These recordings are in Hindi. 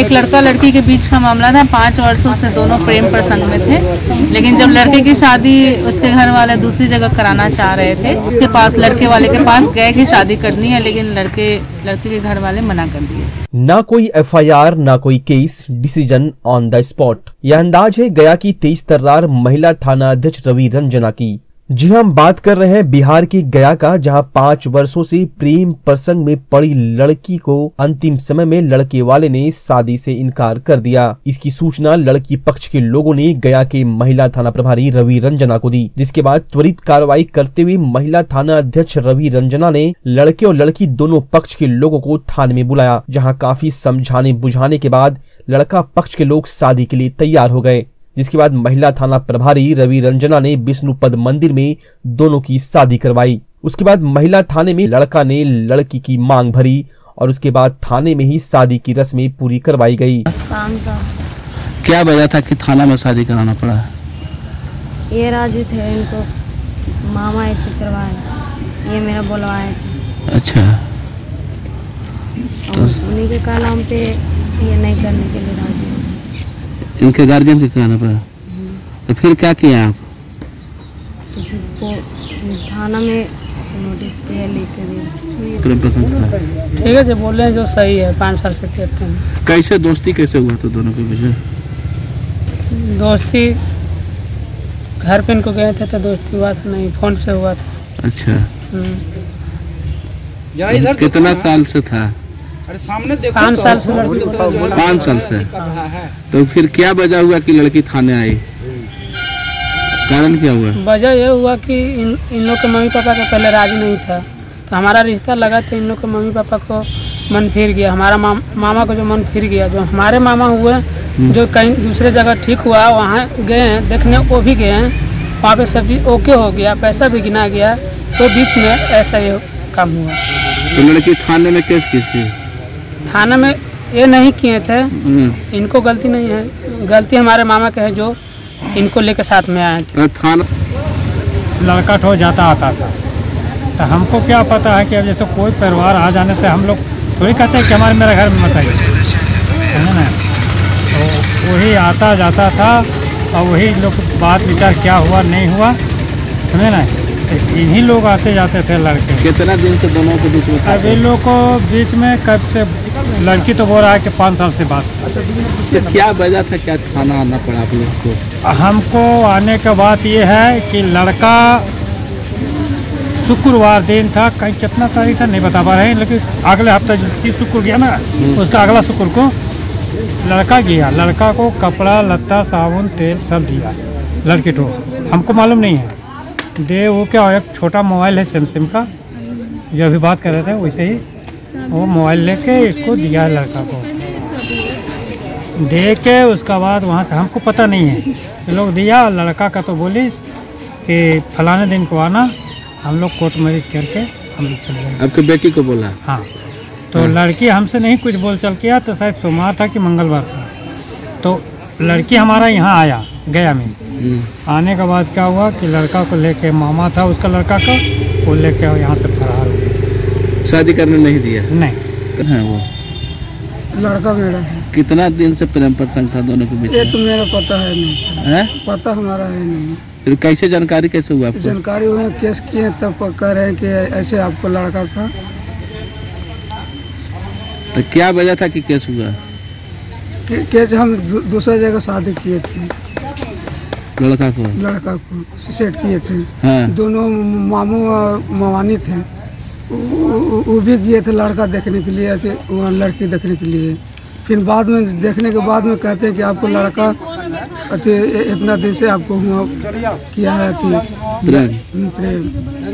एक लड़का लड़की के बीच का मामला था। 5 वर्षों से दोनों प्रेम प्रसंग में थे, लेकिन जब लड़के की शादी उसके घर वाले दूसरी जगह कराना चाह रहे थे, उसके पास लड़के वाले के पास गए कि शादी करनी है, लेकिन लड़के के घर वाले मना कर दिए। ना कोई एफआईआर, ना कोई case, decision on the spot. यह अंदाज है गया की तेज तर्रार महिला थाना अध्यक्ष रवि रंजना की। जी हम बात कर रहे हैं बिहार के गया का, जहां 5 वर्षों से प्रेम प्रसंग में पड़ी लड़की को अंतिम समय में लड़के वाले ने शादी से इनकार कर दिया। इसकी सूचना लड़की पक्ष के लोगों ने गया के महिला थाना प्रभारी रवि रंजना को दी, जिसके बाद त्वरित कार्रवाई करते हुए महिला थाना अध्यक्ष रवि रंजना ने लड़के और लड़की दोनों पक्ष के लोगों को थाने में बुलाया, जहाँ काफी समझाने बुझाने के बाद लड़का पक्ष के लोग शादी के लिए तैयार हो गए। जिसके बाद महिला थाना प्रभारी रवि रंजना ने विष्णुपद मंदिर में दोनों की शादी करवाई। उसके बाद महिला थाने में लड़का ने लड़की की मांग भरी और उसके बाद थाने में ही शादी की रस्में पूरी करवाई गई। क्या वजह था कि थाना में शादी कराना पड़ा? ये राजी थे, इनको मामा ऐसे करवाए, ये मेरा बुलवाए थे। अच्छा, तो उन्हीं के नाम पे ये नहीं करने के लिए राजी। इनके गार्जियन के कहने पर तो फिर क्या किया आप? तो थाना में नोटिस किया, लेके दिया। प्रेम प्रसंग था, ठीक है, जो बोले जो सही है। 5 साल से कहते हैं। कैसे दोस्ती कैसे हुआ था दोनों के बीच? दोस्ती घर पे इनको गए थे तो दोस्ती हुआ था, नहीं फोन से हुआ था। अच्छा, कितना साल से था? अरे सामने देखो, 5 साल से लड़की। 5 साल से। तो फिर क्या वजह हुआ कि लड़की थाने आई? कारण क्या हुआ? वजह यह हुआ कि इन लोग के मम्मी पापा का पहले राजी नहीं था, तो हमारा रिश्ता लगा तो इन लोग के मम्मी पापा को मन फिर गया। हमारा मामा को जो मन फिर गया, जो हमारे मामा हुए जो कहीं दूसरे जगह ठीक हुआ, वहाँ गए हैं देखने, वो भी गए हैं, वहाँ पे सब चीज़ ओके हो गया, पैसा भी गिना गया, तो बीच में ऐसा ये काम हुआ। तो लड़की थाने में केस की थी? थाना में ये नहीं किए थे, इनको गलती नहीं है, गलती हमारे मामा के है जो इनको लेकर साथ में आए थे। थाना लड़का ठो जाता आता था, तो हमको क्या पता है कि अब जैसे कोई परिवार आ जाने से हम लोग थोड़ी कहते हैं कि हमारे मेरे घर में मत आइए, है ना। तो वही आता जाता था और वही लोग बात विचार क्या हुआ नहीं हुआ, समझे ना। इन्हीं लोग आते जाते थे लड़के। कितना दिन से दोनों के बीच में? अब इन लोग को बीच में कब से, लड़की तो बोल रहा है कि 5 साल से बात। तो क्या वजह था, क्या थाना आना पड़ा आप लोग को? हमको आने का बात ये है कि लड़का शुक्रवार दिन था, कहीं कितना तारीख था नहीं बता पा रहे हैं, लेकिन अगले हफ्ते जो शुक्र गया ना, उसका अगला शुक्र को लड़का गया। लड़का को कपड़ा लत्ता साबुन तेल सब दिया लड़के को, हमको मालूम नहीं है। दे वो क्या, एक छोटा मोबाइल है सैमसंग का, जो अभी बात कर रहे थे, वैसे ही वो मोबाइल लेके इसको दिया लड़का को। दे के उसका बाद वहाँ से हमको पता नहीं है, ये लोग दिया। लड़का का तो बोली कि फलाने दिन को आना, हम लोग कोर्ट मैरिज करके हम लोग चले गए। आपके बेटी को बोला? हाँ, तो लड़की हमसे नहीं कुछ बोल चल किया, तो शायद सोमवार था कि मंगलवार था, तो लड़की हमारा यहाँ आया गया में। आने के बाद क्या हुआ कि लड़का को लेके, मामा था उसका लड़का का, वो लेके यहाँ से फरार हो गया। शादी करने नहीं दिया? नहीं। है वो लड़का मेरा है। कितना दिन से प्रेम प्रसंग था दोनों के बीच? ये तो मेरा पता है नहीं है? पता हमारा है नहीं। फिर कैसे जानकारी कैसे हुआ आपको? जानकारी हुआ, केस किए तब कह रहे हैं कि ऐसे आपको लड़का था। तो क्या वजह था कि केस हुआ? केस हम दूसरे जगह शादी किए थे, लड़का को सेट किए थे। हाँ। दोनों मामू मवानी थे, वो भी गए थे लड़का देखने के लिए, वहाँ लड़की देखने के लिए। फिर बाद में देखने के बाद में कहते हैं कि आपको लड़का इतना दिन से आपको हुआ किया है प्रेम।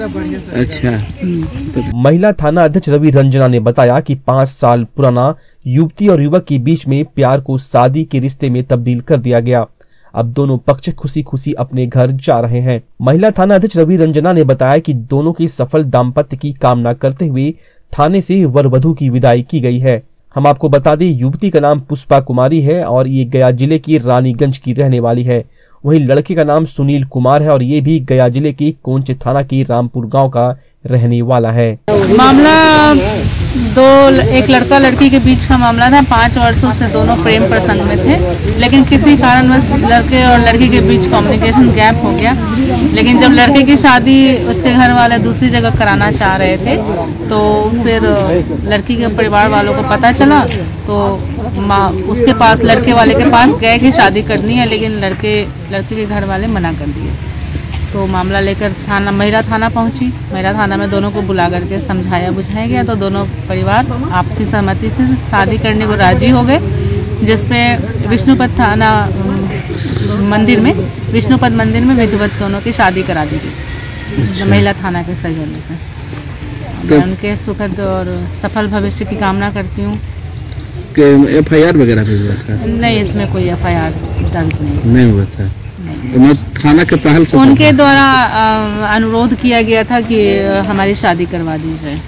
अच्छा। महिला थाना अध्यक्ष रवि रंजना ने बताया कि 5 साल पुराना युवती और युवक के बीच में प्यार को शादी के रिश्ते में तब्दील कर दिया गया। अब दोनों पक्ष खुशी खुशी अपने घर जा रहे हैं। महिला थाना अध्यक्ष रवि रंजना ने बताया कि दोनों के सफल दाम्पत्य की कामना करते हुए थाने से वर वधू की विदाई की गई है। हम आपको बता दें, युवती का नाम पुष्पा कुमारी है और ये गया जिले की रानीगंज की रहने वाली है। वहीं लड़के का नाम सुनील कुमार है और ये भी गया जिले की कोंच थाना की रामपुर गांव का रहने वाला है। मामला एक लड़का लड़की के बीच का मामला था। 5 वर्षों से दोनों प्रेम प्रसंग में थे, लेकिन किसी कारणवश लड़के और लड़की के बीच कम्युनिकेशन गैप हो गया। लेकिन जब लड़के की शादी उसके घर वाले दूसरी जगह कराना चाह रहे थे, तो फिर लड़की के परिवार वालों को पता चला, तो उसके पास, लड़के वाले के पास गए कि शादी करनी है, लेकिन लड़के के घर वाले मना कर दिए। तो मामला लेकर थाना, महिला थाना पहुंची। महिला थाना में दोनों को बुला करके समझाया बुझाया गया, तो दोनों परिवार आपसी सहमति से शादी करने को राजी हो गए, जिसमें विष्णुपद थाना मंदिर में, विष्णुपद मंदिर में विधिवत दोनों की शादी करा दी गई। अच्छा। महिला थाना के सहयोग से। मैं उनके सुखद और सफल भविष्य की कामना करती हूँ। FIR वगैरह भी हुआ था? नहीं, इसमें कोई FIR दर्ज नहीं हुआ था। तो मैं थाना के पहल से उनके द्वारा अनुरोध किया गया था कि हमारी शादी करवा दी जाए।